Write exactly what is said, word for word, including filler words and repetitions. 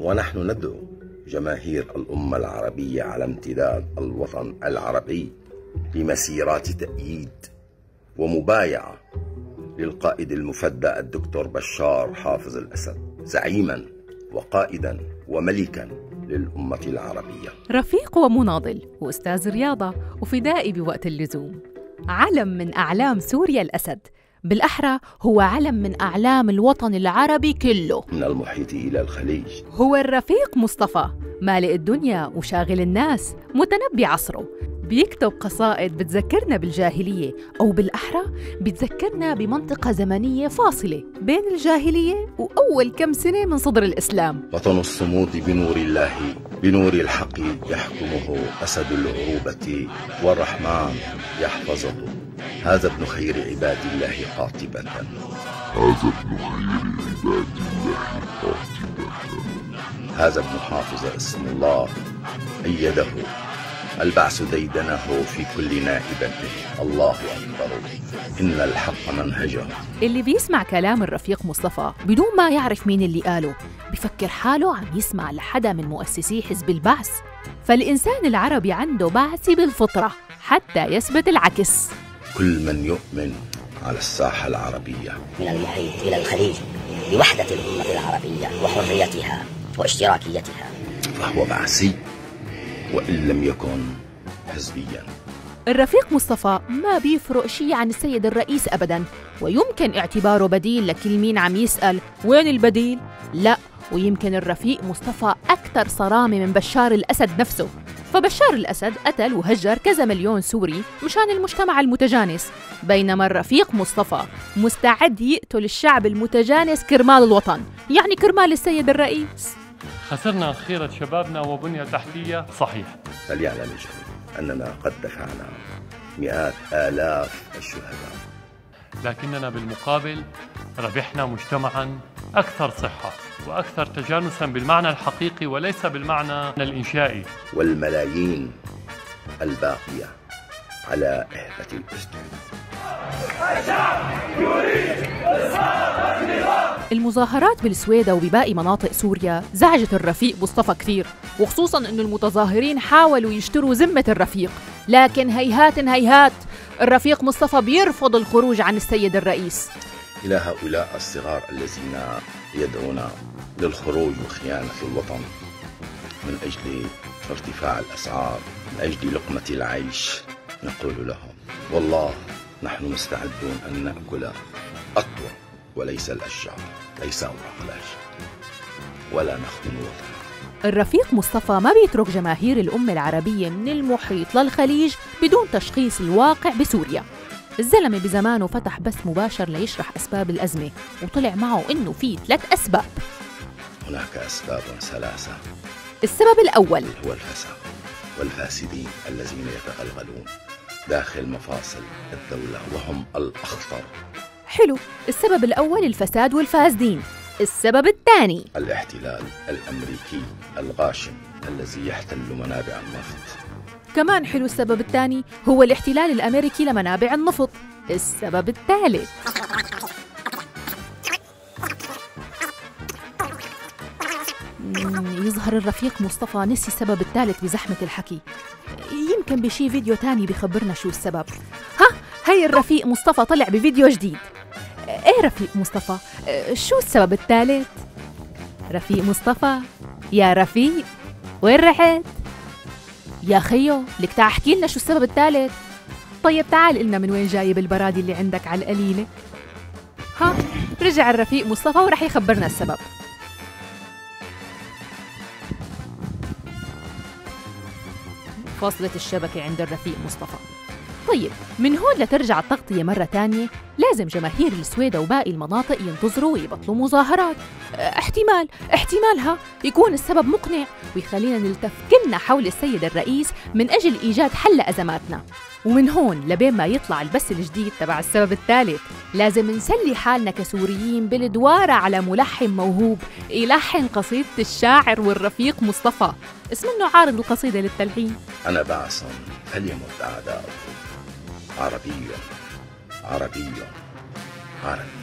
ونحن ندعو جماهير الأمة العربية على امتداد الوطن العربي لمسيرات تأييد ومبايعة للقائد المفدى الدكتور بشار حافظ الأسد، زعيما وقائدا وملكا للأمة العربية. رفيق ومناضل وأستاذ رياضة وفدائي بوقت اللزوم، علم من أعلام سوريا الأسد، بالأحرى هو علم من أعلام الوطن العربي كله من المحيط إلى الخليج. هو الرفيق مصطفى، مالئ الدنيا وشاغل الناس، متنبي عصره، بيكتب قصائد بتذكرنا بالجاهلية، أو بالأحرى بتذكرنا بمنطقة زمنية فاصلة بين الجاهلية وأول كم سنة من صدر الإسلام. وطن الصمود بنور الله، بنور الحق يحكمه أسد العروبة، والرحمن يحفظه. هذا ابن خير عباد الله قاطبة، هذا ابن خير عباد الله قاطبة، هذا ابن حافظ اسم الله أيده، البعث ديدنه في كل نائبة. الله أكبر، إن الحق منهجه. اللي بيسمع كلام الرفيق مصطفى بدون ما يعرف مين اللي قاله بفكر حاله عم يسمع لحدا من مؤسسي حزب البعث. فالإنسان العربي عنده بعثي بالفطرة حتى يثبت العكس. كل من يؤمن على الساحة العربية من المحيط إلى الخليج بوحدة الأمة العربية وحريتها واشتراكيتها فهو بعثي وإن لم يكن حزبيا. الرفيق مصطفى ما بيفرق شيء عن السيد الرئيس أبداً، ويمكن اعتباره بديل لكل مين عم يسأل وين البديل؟ لا، ويمكن الرفيق مصطفى أكثر صرامة من بشار الأسد نفسه. فبشار الأسد قتل وهجر كذا مليون سوري مشان المجتمع المتجانس، بينما الرفيق مصطفى مستعد يقتل الشعب المتجانس كرمال الوطن، يعني كرمال السيد الرئيس. خسرنا خيرة شبابنا وبنية تحتية، صحيح، فليعلم الجميع أننا قد دفعنا مئات آلاف الشهداء، لكننا بالمقابل ربحنا مجتمعاً أكثر صحة وأكثر تجانساً بالمعنى الحقيقي وليس بالمعنى الإنشائي. والملايين الباقية على إهبة الأسدود. المظاهرات بالسويدة وبباقي مناطق سوريا زعجت الرفيق مصطفى كثير، وخصوصاً أن المتظاهرين حاولوا يشتروا ذمة الرفيق، لكن هيهات هيهات الرفيق مصطفى بيرفض الخروج عن السيد الرئيس. إلى هؤلاء الصغار الذين يدعون للخروج وخيانة الوطن من أجل ارتفاع الأسعار، من أجل لقمة العيش، نقول لهم والله نحن مستعدون أن نأكل أطول وليس الأشجار، ليس أوراق الأشجار، ولا نخون وطننا. الرفيق مصطفى ما بيترك جماهير الأمة العربية من المحيط للخليج بدون تشخيص الواقع بسوريا. الزلمة بزمانه فتح بث مباشر ليشرح أسباب الأزمة، وطلع معه إنه في ثلاث أسباب. هناك أسباب ثلاثة. السبب الأول هو الفساد والفاسدين الذين يتغلغلون داخل مفاصل الدولة وهم الأخطر. حلو، السبب الأول الفساد والفاسدين. السبب الثاني الاحتلال الأمريكي الغاشم الذي يحتل منابع النفط. كمان حلو، السبب الثاني هو الاحتلال الأمريكي لمنابع النفط. السبب الثالث يظهر الرفيق مصطفى نسي السبب الثالث بزحمة الحكي، يمكن بشي فيديو تاني بيخبرنا شو السبب. ها، هي الرفيق مصطفى طلع بفيديو جديد. ايه رفيق مصطفى، شو السبب الثالث؟ رفيق مصطفى يا رفيق وين رحت؟ يا خيو لك تعال احكي لنا شو السبب الثالث. طيب تعال قلنا من وين جايب البرادي اللي عندك على القليلة. ها، رجع الرفيق مصطفى ورح يخبرنا السبب. فاصلة الشبكة عند الرفيق مصطفى. طيب من هون لترجع التغطية مرة تانية لازم جماهير السويدة وباقي المناطق ينتظروا ويبطلوا مظاهرات. احتمال احتمالها يكون السبب مقنع ويخلينا نلتف كلنا حول السيد الرئيس من أجل إيجاد حل أزماتنا. ومن هون لبين ما يطلع البث الجديد تبع السبب الثالث لازم نسلي حالنا كسوريين بالدوارة على ملحن موهوب يلحن قصيدة الشاعر والرفيق مصطفى، اسم انه عارض القصيدة للتلحين. أنا بعث فليمت أعداؤه، عربي عربي عربي.